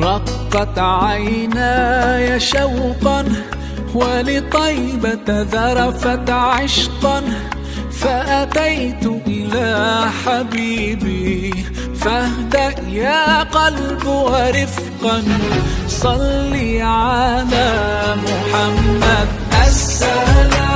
رقت عيناي شوقا ولطيبة ذرفت عشقا، فأتيت إلى حبيبي فاهدأ يا قلب ورفقا. صلي على محمد. السلام